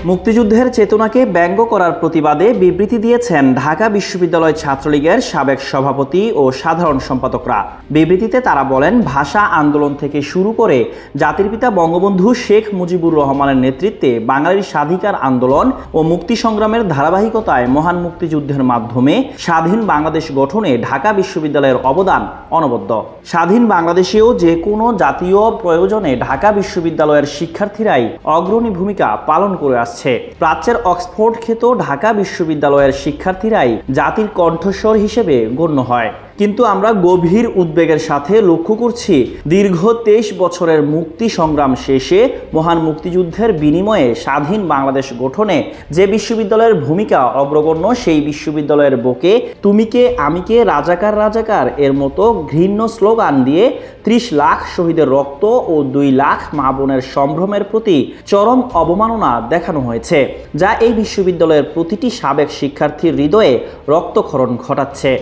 মুক্তিযুদ্ধের চেতনাকে ব্যঙ্গ করার প্রতিবাদে বিবৃতি দিয়েছেন ঢাকা বিশ্ববিদ্যালয় ছাত্রলীগের সাবেক সভাপতি ও সাধারণ সম্পাদকরা। বিবৃতিতে তারা বলেন, ভাষা আন্দোলন থেকে শুরু করে জাতির পিতা বঙ্গবন্ধু শেখ মুজিবুর রহমানের নেতৃত্বে বাঙালির স্বাধিকার আন্দোলন ও মুক্তি সংগ্রামের ধারাবাহিকতায় মহান মুক্তিযুদ্ধের মাধ্যমে স্বাধীন বাংলাদেশ গঠনে ঢাকা বিশ্ববিদ্যালয়ের অবদান অনবদ্য। স্বাধীন বাংলাদেশেও যে কোনো জাতীয় প্রয়োজনে ঢাকা বিশ্ববিদ্যালয়ের শিক্ষার্থীরাই অগ্রণী ভূমিকা পালন করে আসছে। প্রাচ্যের অক্সফোর্ড খ্যাত ঢাকা বিশ্ববিদ্যালয়ের শিক্ষার্থীরাই জাতির কণ্ঠস্বর হিসেবে গণ্য হয়। কিন্তু আমরা গভীর উদ্বেগের সাথে লক্ষ্য করছি, দীর্ঘ 23 বছরের মুক্তি সংগ্রাম শেষে মহান মুক্তিযুদ্ধের বিনিময়ে স্বাধীন বাংলাদেশ গঠনে যে বিশ্ববিদ্যালয়ের ভূমিকা অগ্রগণ্য, সেই বিশ্ববিদ্যালয়ের বুকে তুমি কে আমি কে রাজাকার রাজাকার এর মতো ঘৃণ্য স্লোগান দিয়ে 30 লাখ শহীদের রক্ত ও 2 লাখ মা বোনের সম্ভ্রমের প্রতি চরম অবমাননা দেখানো হয়েছে, যা এই বিশ্ববিদ্যালয়ের প্রতিটি সাবেক শিক্ষার্থীর হৃদয়ে রক্তক্ষরণ ঘটাচ্ছে।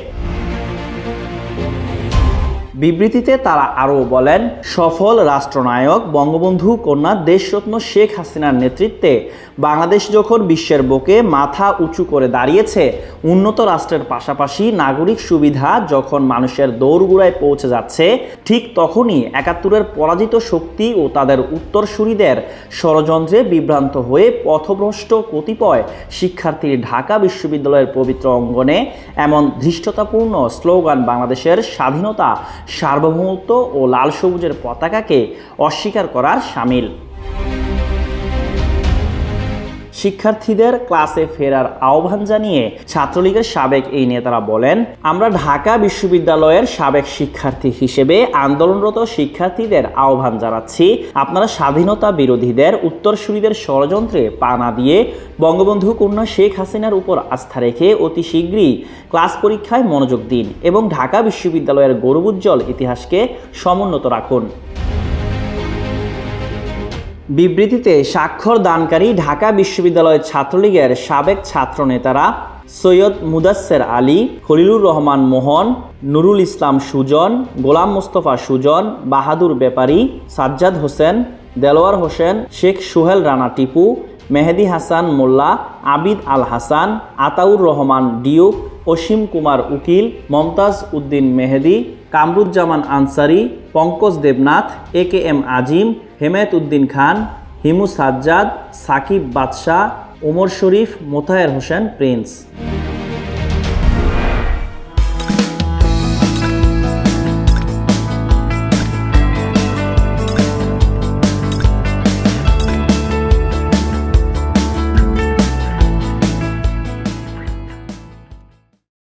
বিবৃতিতে তারা আরও বলেন, সফল রাষ্ট্রনায়ক বঙ্গবন্ধু কন্যা দেশরত্ন শেখ হাসিনার নেতৃত্বে বাংলাদেশ যখন বিশ্বের বুকে মাথা উঁচু করে দাঁড়িয়েছে, উন্নত রাষ্ট্রের পাশাপাশি নাগরিক সুবিধা যখন মানুষের দৌড়গোড়ায় পৌঁছে যাচ্ছে, ঠিক তখনই 71-এর পরাজিত শক্তি ও তাদের উত্তরসূরিদের ষড়যন্ত্রে বিভ্রান্ত হয়ে পথভ্রষ্ট কতিপয় শিক্ষার্থীর ঢাকা বিশ্ববিদ্যালয়ের পবিত্র অঙ্গনে এমন ধৃষ্টতাপূর্ণ স্লোগান বাংলাদেশের স্বাধীনতা, সার্বভৌমত্ব ও লাল সবুজের পতাকাকে অস্বীকার করার শামিল। শিক্ষার্থীদের ক্লাসে ফেরার আহ্বান জানিয়ে ছাত্রলীগের সাবেক এই নেতারা বলেন, আমরা ঢাকা বিশ্ববিদ্যালয়ের সাবেক শিক্ষার্থী হিসেবে আন্দোলনরত শিক্ষার্থীদের আহ্বান জানাচ্ছি, আপনারা স্বাধীনতা বিরোধীদের উত্তরসূরিদের ষড়যন্ত্রে পা না দিয়ে বঙ্গবন্ধু কন্যা শেখ হাসিনার উপর আস্থা রেখে অতি শীঘ্রই ক্লাস পরীক্ষায় মনোযোগ দিন এবং ঢাকা বিশ্ববিদ্যালয়ের গৌরবোজ্জ্বল ইতিহাসকে সমুন্নত রাখুন। বিবৃতিতে স্বাক্ষর দানকারী ঢাকা বিশ্ববিদ্যালয় ছাত্রলীগের সাবেক ছাত্র নেতারা সৈয়দ মুদাচ্ছের আলী, খলিলুর রহমান মোহন, নুরুল ইসলাম সুজন, গোলাম মোস্তফা সুজন, বাহাদুর ব্যাপারী, সাজ্জাদ হোসেন, দেলোয়ার হোসেন, শেখ সোহেল রানা টিপু, মেহেদি হাসান মোল্লা, আবিদ আল হাসান, আতাউর রহমান ডিউক, অসীম কুমার উকিল, মমতাজ উদ্দিন মেহেদি, কামরুজ্জামান আনসারি, পঙ্কজ দেবনাথ, AKM আজিম, হেমায়েত উদ্দিন খান, হিমু সাজ্জাদ, সাকিব বাদশাহ, ওমর শরীফ, মোতাহের হোসেন প্রিন্স।